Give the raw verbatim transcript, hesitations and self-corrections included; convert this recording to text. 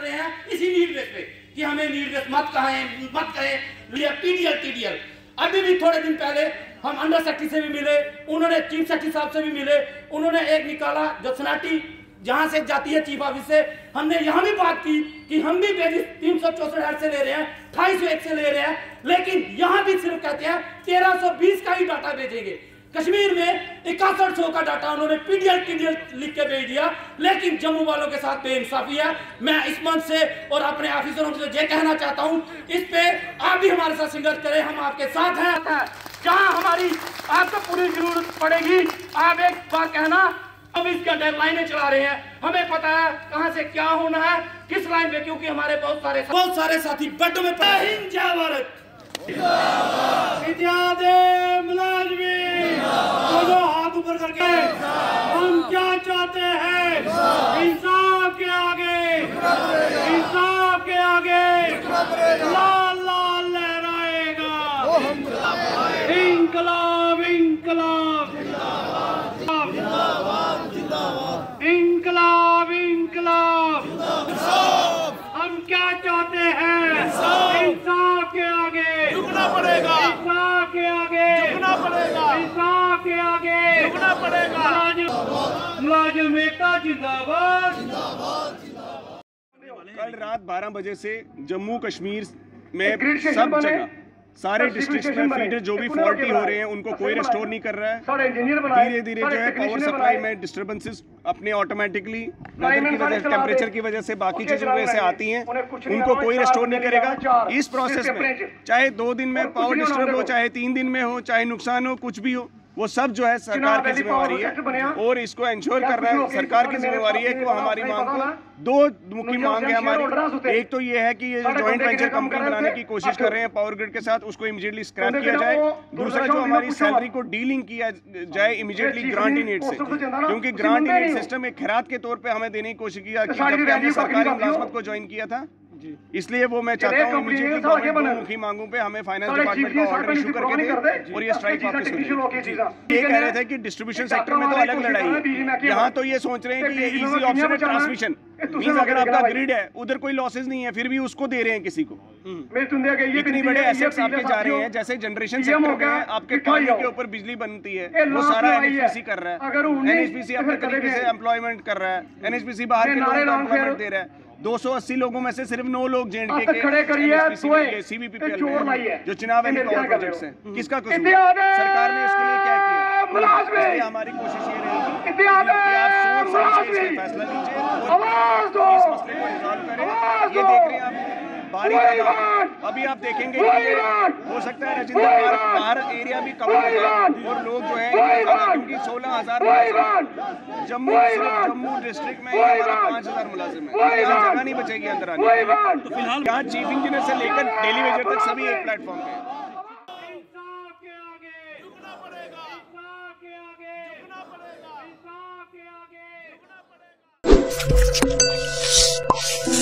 रहे हैं इसी नीड बेस पे कि हमें नीड बेस मत कहें मत कहें पीडीएल टीडीएल। अभी भी थोड़े दिन पहले हम अंडर सेक्रेटरी से भी मिले, उन्होंने चीफ सेक्रेटरी साहब से भी मिले, उन्होंने एक निकाला जो सनाटी जहां से जाती है चीफ ऑफिस से, हमने यहाँ भी बात की कि हम भी बेसिस तीन सौ चौसठ हर्ट्ज से ले रहे हैं, अट्ठाईस सौ एक से ले रहे हैं, लेकिन यहाँ भी सिर्फ कहते हैं तेरह सौ बीस का ही डाटा भेजेंगे। कश्मीर में इकसठ सौ का डाटा उन्होंने पीडीएल टीडीएल लिख के भेज दिया, लेकिन जम्मू वालों के साथ बेइंसाफी है। मैं इस मंच से और अपने ऑफिसरों से ये कहना चाहता हूँ, इस पे आप भी हमारे साथ संघर्ष करें, हम आपके साथ हैं। जहाँ हमारी आपको पूरी जरूरत पड़ेगी आप एक बार कहना, हम इसका डेडलाइनें चला रहे हैं, हमें पता है कहां से क्या होना है, किस लाइन में, क्योंकि हमारे बहुत सारे बहुत सारे साथी बेडों में पड़े। हिंद जय भारत, दोनों हाथ ऊपर करके हम क्या चाहते हैं, इंसाफ के आगे, इंसाफ के आगे लाल लाल लहराएगा, इंकलाब इंकलाब इंकलाब इंकलाब। हम क्या चाहते हैं, इंसाफ के आगे झुकना पड़ेगा, इंसाफ के आगे झुकना पड़ेगा, इंसाफ के आगे झुकना पड़ेगा। मुलाजिम एकता जिंदाबाद। कल रात बारह बजे से जम्मू कश्मीर में सब जगह सारे डिस्ट्रिक्ट में फीडर जो भी फॉल्टी हो रहे हैं उनको कोई रेस्टोर नहीं कर रहा है। धीरे धीरे जो है पावर सप्लाई में डिस्टर्बेंसेस अपने ऑटोमेटिकली वेदर की वजह, टेम्परेचर की वजह से, बाकी चीजों की वजह से आती हैं, उनको कोई रेस्टोर नहीं करेगा। इस प्रोसेस में चाहे दो दिन में पावर डिस्टर्ब हो, चाहे तीन दिन में हो, चाहे नुकसान हो, कुछ भी हो, वो सब जो है सरकार की जिम्मेवारी है और इसको इंश्योर करना है सरकार की जिम्मेवारी है कि वो हमारी मांग को, दो मुख्य मांग है हमारी। एक तो ये है कि ये जो जॉइंट वेंचर कंपनी बनाने की कोशिश कर रहे हैं पावर ग्रिड के साथ, उसको इमीडिएटली स्क्रैप किया जाए। दूसरा, जो हमारी सैलरी को डीलिंग किया जाए इमीडिएटली ग्रांट इन एड से, क्योंकि ग्रांट इन एड सिस्टम एक खैरात के तौर पे हमें देने की कोशिश किया कि जब हमने सरकारी मुलाजमत को ज्वाइन किया था, इसलिए वो मैं चाहता हूँ इमीडिएटली गवर्नमेंट मुखी मांगों पे हमें फाइनेंस डिपार्टमेंट का ऑर्डर इशू करके दे और ये स्ट्राइक वापस हो। ये कह रहे थे कि डिस्ट्रीब्यूशन सेक्टर में तो अलग लड़ाई है, यहाँ तो ये सोच रहे हैं कि ये इजी ऑप्शन है ट्रांसमिशन, मींस अगर आपका ग्रिड है उधर कोई लॉसेज नहीं है फिर भी उसको दे रहे हैं किसी को। इतनी बड़े एसेट्स आपके जा रहे हैं, जैसे जनरेशन सेक्टर में आपके पानी के ऊपर बिजली बनती है वो सारा एनएचपीसी कर रहा है, एनएचपीसी अपने तरीके से एम्प्लॉयमेंट कर रहा है, एनएचपीसी बाहर के लोगों को एम्प्लॉयमेंट दे रहा है। दो सौ अस्सी लोगों में से सिर्फ नौ लोग जेएनके के सीबीपीपीएल में जो चुनाव वैली पावर प्रोजेक्ट्स हैं, किसका कसूर? सरकार ने उसके लिए क्या किया? इसलिए हमारी कोशिश ये रहेगी कि आप सोच समझ के इसमें फैसला लीजिए और इस मसले को रिजॉल्व करें। ये देख रहे हैं आप बारी का, अभी आप देखेंगे कि हो सकता है राजेंद्र पार्क बाहर एरिया भी कवर हो जाए और लोग जो है क्योंकि सोलह हजार जम्मू जम्मू डिस्ट्रिक्ट में हमारा पाँच हजार मुलाजिम है, यहाँ जगह नहीं बचेगी अंदर आने। तो फिलहाल यहाँ चीफ इंजीनियर से लेकर डेली वेजर तक सभी एक प्लेटफॉर्म पे।